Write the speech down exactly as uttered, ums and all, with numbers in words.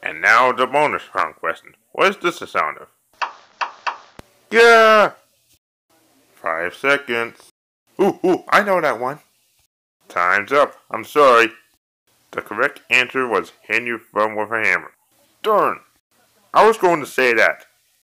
And now the bonus round question. What is this the sound of? Yeah! Five seconds. Ooh, ooh, I know that one. Time's up. I'm sorry. The correct answer was hitting your thumb with a hammer. Darn. I was going to say that.